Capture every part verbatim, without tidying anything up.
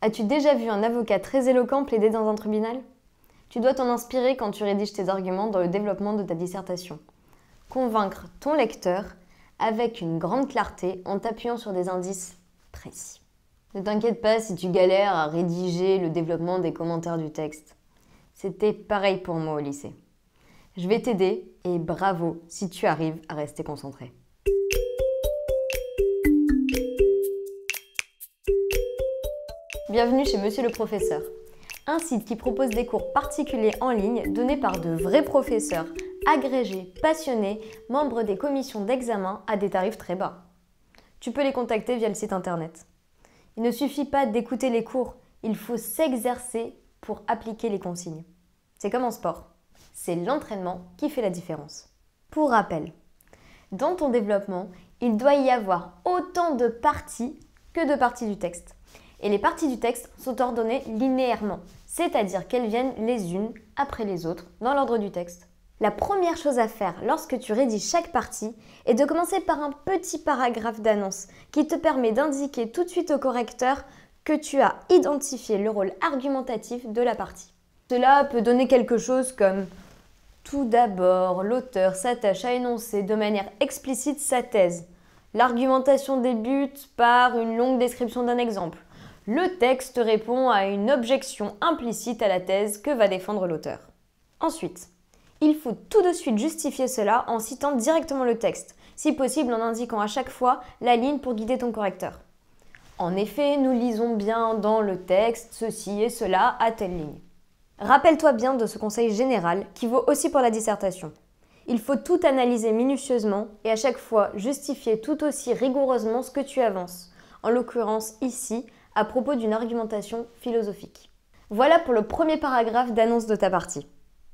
As-tu déjà vu un avocat très éloquent plaider dans un tribunal? Tu dois t'en inspirer quand tu rédiges tes arguments dans le développement de ta dissertation. Convaincre ton lecteur avec une grande clarté en t'appuyant sur des indices précis. Ne t'inquiète pas si tu galères à rédiger le développement des commentaires du texte. C'était pareil pour moi au lycée. Je vais t'aider et bravo si tu arrives à rester concentré. Bienvenue chez Monsieur le Professeur, un site qui propose des cours particuliers en ligne donnés par de vrais professeurs, agrégés, passionnés, membres des commissions d'examen à des tarifs très bas. Tu peux les contacter via le site internet. Il ne suffit pas d'écouter les cours, il faut s'exercer pour appliquer les consignes. C'est comme en sport, c'est l'entraînement qui fait la différence. Pour rappel, dans ton développement, il doit y avoir autant de parties que de parties du texte. Et les parties du texte sont ordonnées linéairement, c'est-à-dire qu'elles viennent les unes après les autres dans l'ordre du texte. La première chose à faire lorsque tu rédiges chaque partie est de commencer par un petit paragraphe d'annonce qui te permet d'indiquer tout de suite au correcteur que tu as identifié le rôle argumentatif de la partie. Cela peut donner quelque chose comme « Tout d'abord, l'auteur s'attache à énoncer de manière explicite sa thèse. L'argumentation débute par une longue description d'un exemple. Le texte répond à une objection implicite à la thèse que va défendre l'auteur. » Ensuite, il faut tout de suite justifier cela en citant directement le texte, si possible en indiquant à chaque fois la ligne pour guider ton correcteur. En effet, nous lisons bien dans le texte ceci et cela à telle ligne. Rappelle-toi bien de ce conseil général qui vaut aussi pour la dissertation. Il faut tout analyser minutieusement et à chaque fois justifier tout aussi rigoureusement ce que tu avances, en l'occurrence ici, à propos d'une argumentation philosophique. Voilà pour le premier paragraphe d'annonce de ta partie.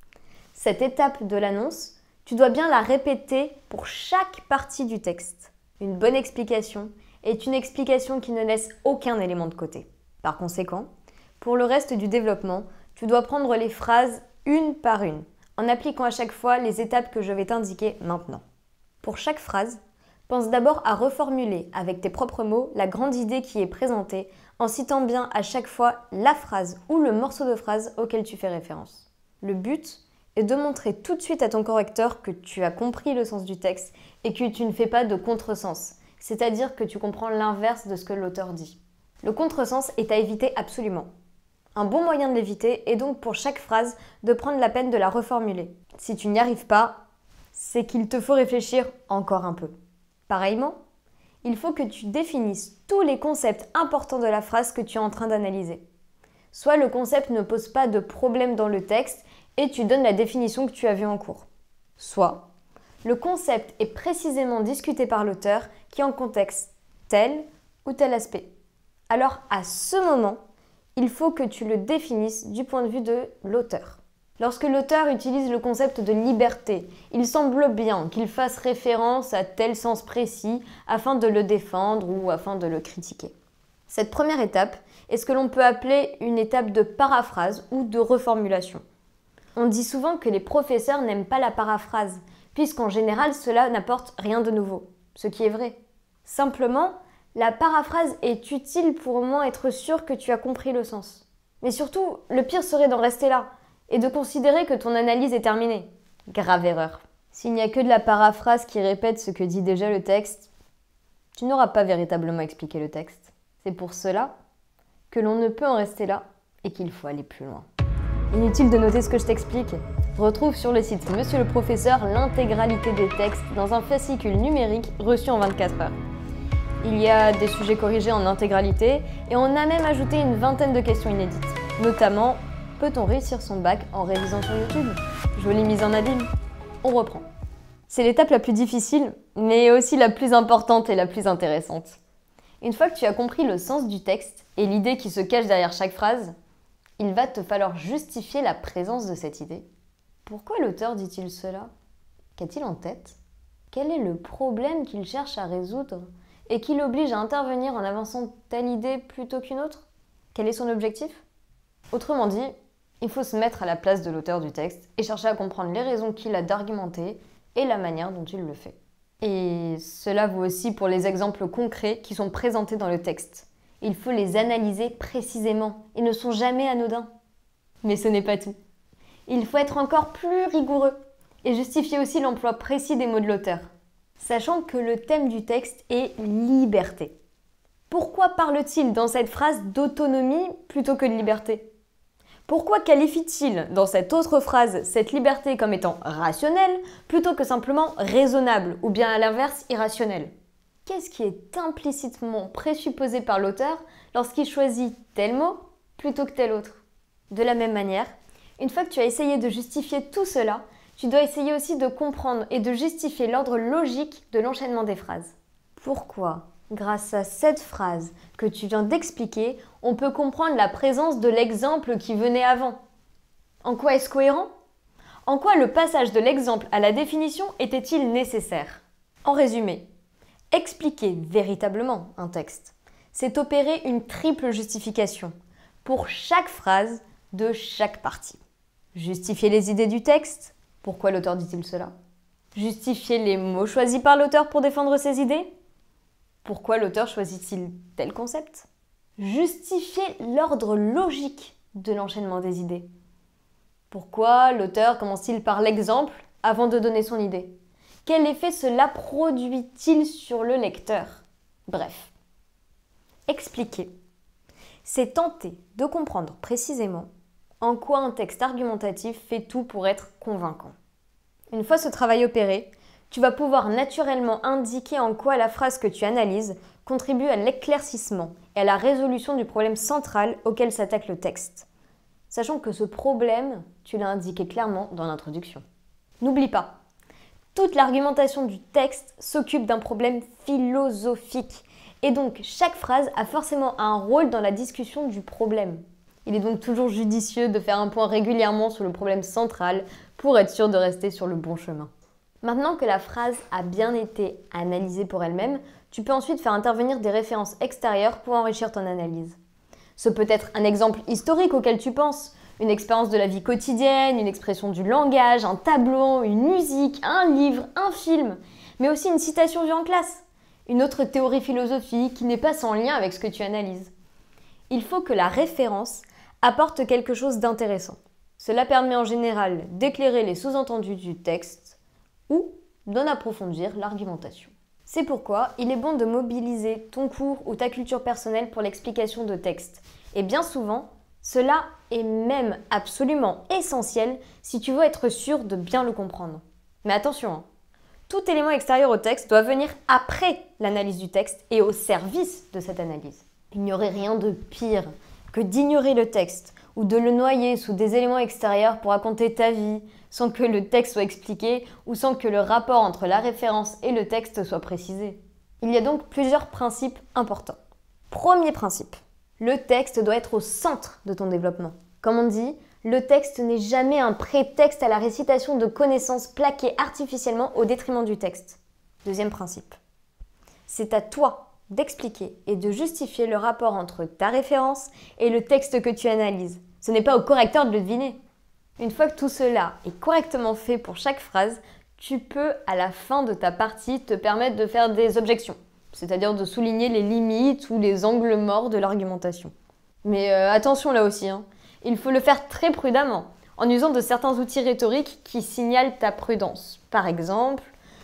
Cette étape de l'annonce, tu dois bien la répéter pour chaque partie du texte. Une bonne explication est une explication qui ne laisse aucun élément de côté. Par conséquent, pour le reste du développement, tu dois prendre les phrases une par une, en appliquant à chaque fois les étapes que je vais t'indiquer maintenant. Pour chaque phrase, pense d'abord à reformuler avec tes propres mots la grande idée qui est présentée en citant bien à chaque fois la phrase ou le morceau de phrase auquel tu fais référence. Le but est de montrer tout de suite à ton correcteur que tu as compris le sens du texte et que tu ne fais pas de contresens, c'est-à-dire que tu comprends l'inverse de ce que l'auteur dit. Le contresens est à éviter absolument. Un bon moyen de l'éviter est donc pour chaque phrase de prendre la peine de la reformuler. Si tu n'y arrives pas, c'est qu'il te faut réfléchir encore un peu. Pareillement, il faut que tu définisses tous les concepts importants de la phrase que tu es en train d'analyser. Soit le concept ne pose pas de problème dans le texte et tu donnes la définition que tu as vue en cours. Soit le concept est précisément discuté par l'auteur qui en contexte tel ou tel aspect. Alors à ce moment, il faut que tu le définisses du point de vue de l'auteur. Lorsque l'auteur utilise le concept de liberté, il semble bien qu'il fasse référence à tel sens précis afin de le défendre ou afin de le critiquer. Cette première étape est ce que l'on peut appeler une étape de paraphrase ou de reformulation. On dit souvent que les professeurs n'aiment pas la paraphrase, puisqu'en général cela n'apporte rien de nouveau, ce qui est vrai. Simplement, la paraphrase est utile pour au moins être sûr que tu as compris le sens. Mais surtout, le pire serait d'en rester là et de considérer que ton analyse est terminée. Grave erreur. S'il n'y a que de la paraphrase qui répète ce que dit déjà le texte, tu n'auras pas véritablement expliqué le texte. C'est pour cela que l'on ne peut en rester là et qu'il faut aller plus loin. Inutile de noter ce que je t'explique. Retrouve sur le site Monsieur le Professeur l'intégralité des textes dans un fascicule numérique reçu en vingt-quatre heures. Il y a des sujets corrigés en intégralité et on a même ajouté une vingtaine de questions inédites. Notamment, peut-on réussir son bac en révisant sur YouTube? Jolie mise en abîme. On reprend. C'est l'étape la plus difficile, mais aussi la plus importante et la plus intéressante. Une fois que tu as compris le sens du texte et l'idée qui se cache derrière chaque phrase, il va te falloir justifier la présence de cette idée. Pourquoi l'auteur dit-il cela? Qu'a-t-il en tête? Quel est le problème qu'il cherche à résoudre et qui l'oblige à intervenir en avançant telle idée plutôt qu'une autre? Quel est son objectif? Autrement dit, il faut se mettre à la place de l'auteur du texte et chercher à comprendre les raisons qu'il a d'argumenter et la manière dont il le fait. Et cela vaut aussi pour les exemples concrets qui sont présentés dans le texte. Il faut les analyser précisément. Ils ne sont jamais anodins. Mais ce n'est pas tout. Il faut être encore plus rigoureux et justifier aussi l'emploi précis des mots de l'auteur, sachant que le thème du texte est liberté. Pourquoi parle-t-il dans cette phrase d'autonomie plutôt que de liberté? Pourquoi qualifie-t-il dans cette autre phrase cette liberté comme étant rationnelle plutôt que simplement raisonnable ou bien à l'inverse irrationnelle? Qu'est-ce qui est implicitement présupposé par l'auteur lorsqu'il choisit tel mot plutôt que tel autre? De la même manière, une fois que tu as essayé de justifier tout cela, tu dois essayer aussi de comprendre et de justifier l'ordre logique de l'enchaînement des phrases. Pourquoi, grâce à cette phrase que tu viens d'expliquer, on peut comprendre la présence de l'exemple qui venait avant? En quoi est-ce cohérent? En quoi le passage de l'exemple à la définition était-il nécessaire? En résumé, expliquer véritablement un texte, c'est opérer une triple justification pour chaque phrase de chaque partie. Justifier les idées du texte. Pourquoi l'auteur dit-il cela? Justifier les mots choisis par l'auteur pour défendre ses idées. Pourquoi l'auteur choisit-il tel concept? Justifier l'ordre logique de l'enchaînement des idées. Pourquoi l'auteur commence-t-il par l'exemple avant de donner son idée? Quel effet cela produit-il sur le lecteur? Bref, expliquer, c'est tenter de comprendre précisément en quoi un texte argumentatif fait tout pour être convaincant. Une fois ce travail opéré, tu vas pouvoir naturellement indiquer en quoi la phrase que tu analyses contribue à l'éclaircissement et à la résolution du problème central auquel s'attaque le texte. Sachant que ce problème, tu l'as indiqué clairement dans l'introduction. N'oublie pas, toute l'argumentation du texte s'occupe d'un problème philosophique. Et donc, chaque phrase a forcément un rôle dans la discussion du problème. Il est donc toujours judicieux de faire un point régulièrement sur le problème central pour être sûr de rester sur le bon chemin. Maintenant que la phrase a bien été analysée pour elle-même, tu peux ensuite faire intervenir des références extérieures pour enrichir ton analyse. Ce peut être un exemple historique auquel tu penses, une expérience de la vie quotidienne, une expression du langage, un tableau, une musique, un livre, un film, mais aussi une citation vue en classe, une autre théorie philosophique qui n'est pas sans lien avec ce que tu analyses. Il faut que la référence apporte quelque chose d'intéressant. Cela permet en général d'éclairer les sous-entendus du texte ou d'en approfondir l'argumentation. C'est pourquoi il est bon de mobiliser ton cours ou ta culture personnelle pour l'explication de texte. Et bien souvent, cela est même absolument essentiel si tu veux être sûr de bien le comprendre. Mais attention, hein, tout élément extérieur au texte doit venir après l'analyse du texte et au service de cette analyse. Il n'y aurait rien de pire que d'ignorer le texte ou de le noyer sous des éléments extérieurs pour raconter ta vie sans que le texte soit expliqué ou sans que le rapport entre la référence et le texte soit précisé. Il y a donc plusieurs principes importants. Premier principe, le texte doit être au centre de ton développement. Comme on dit, le texte n'est jamais un prétexte à la récitation de connaissances plaquées artificiellement au détriment du texte. Deuxième principe, c'est à toi d'expliquer et de justifier le rapport entre ta référence et le texte que tu analyses. Ce n'est pas au correcteur de le deviner. Une fois que tout cela est correctement fait pour chaque phrase, tu peux, à la fin de ta partie, te permettre de faire des objections, c'est-à-dire de souligner les limites ou les angles morts de l'argumentation. Mais euh, attention là aussi, hein, il faut le faire très prudemment, en usant de certains outils rhétoriques qui signalent ta prudence. Par exemple,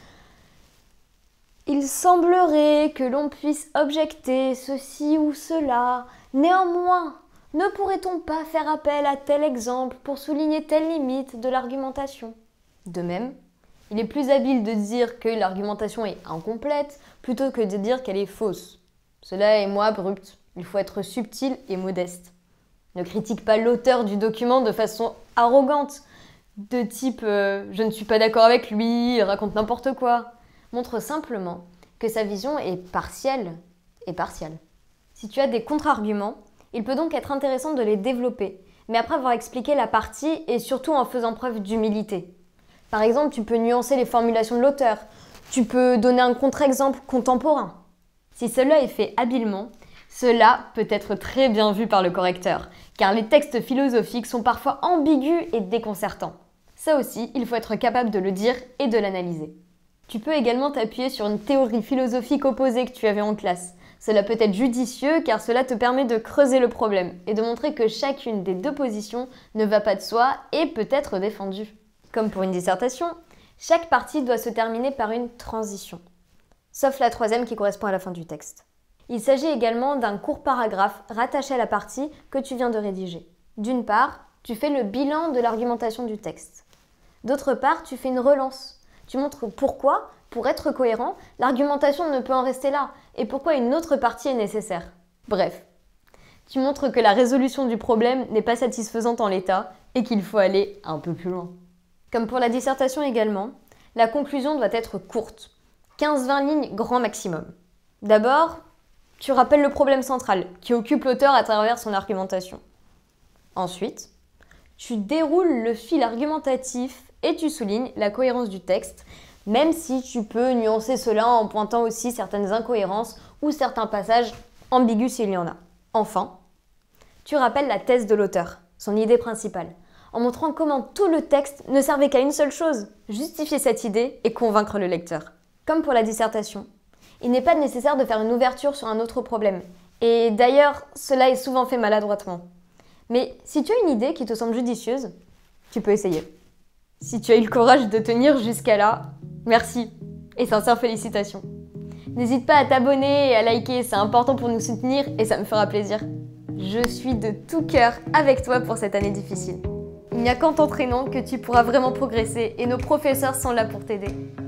« Il semblerait que l'on puisse objecter ceci ou cela. Néanmoins, ne pourrait-on pas faire appel à tel exemple pour souligner telle limite de l'argumentation ?» De même, il est plus habile de dire que l'argumentation est incomplète plutôt que de dire qu'elle est fausse. Cela est moins abrupt. Il faut être subtil et modeste. Ne critique pas l'auteur du document de façon arrogante, de type euh, « je ne suis pas d'accord avec lui, il raconte n'importe quoi ». Montre simplement que sa vision est partielle et partiale. Si tu as des contre-arguments, il peut donc être intéressant de les développer, mais après avoir expliqué la partie et surtout en faisant preuve d'humilité. Par exemple, tu peux nuancer les formulations de l'auteur, tu peux donner un contre-exemple contemporain. Si cela est fait habilement, cela peut être très bien vu par le correcteur, car les textes philosophiques sont parfois ambigus et déconcertants. Ça aussi, il faut être capable de le dire et de l'analyser. Tu peux également t'appuyer sur une théorie philosophique opposée que tu avais en classe. Cela peut être judicieux car cela te permet de creuser le problème et de montrer que chacune des deux positions ne va pas de soi et peut être défendue. Comme pour une dissertation, chaque partie doit se terminer par une transition, sauf la troisième qui correspond à la fin du texte. Il s'agit également d'un court paragraphe rattaché à la partie que tu viens de rédiger. D'une part, tu fais le bilan de l'argumentation du texte. D'autre part, tu fais une relance. Tu montres pourquoi, pour être cohérent, l'argumentation ne peut en rester là et pourquoi une autre partie est nécessaire. Bref, tu montres que la résolution du problème n'est pas satisfaisante en l'état et qu'il faut aller un peu plus loin. Comme pour la dissertation également, la conclusion doit être courte, quinze à vingt lignes grand maximum. D'abord, tu rappelles le problème central qui occupe l'auteur à travers son argumentation. Ensuite, tu déroules le fil argumentatif et tu soulignes la cohérence du texte, même si tu peux nuancer cela en pointant aussi certaines incohérences ou certains passages ambigus s'il y en a. Enfin, tu rappelles la thèse de l'auteur, son idée principale, en montrant comment tout le texte ne servait qu'à une seule chose, justifier cette idée et convaincre le lecteur. Comme pour la dissertation, il n'est pas nécessaire de faire une ouverture sur un autre problème. Et d'ailleurs, cela est souvent fait maladroitement. Mais si tu as une idée qui te semble judicieuse, tu peux essayer. Si tu as eu le courage de tenir jusqu'à là, merci et sincères félicitations. N'hésite pas à t'abonner et à liker, c'est important pour nous soutenir et ça me fera plaisir. Je suis de tout cœur avec toi pour cette année difficile. Il n'y a qu'en t'entraînant que tu pourras vraiment progresser et nos professeurs sont là pour t'aider.